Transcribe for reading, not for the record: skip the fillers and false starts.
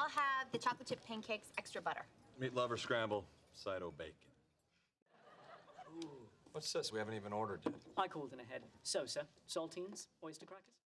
I'll have the chocolate chip pancakes, extra butter. Meat lover scramble, Cido bacon. Ooh, what's this? We haven't even ordered yet. I called in ahead. So, sir, saltines, oyster crackers?